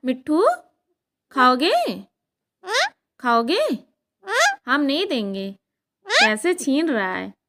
मिट्ठू खाओगे? खाओगे? हम नहीं देंगे। कैसे छीन रहा है।